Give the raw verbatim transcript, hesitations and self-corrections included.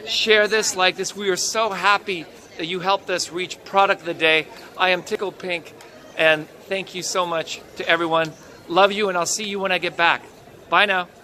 share this, like this. We are so happy that you helped us reach product of the day. I am tickled pink, and thank you so much to everyone. Love you, and I'll see you when I get back. Bye now.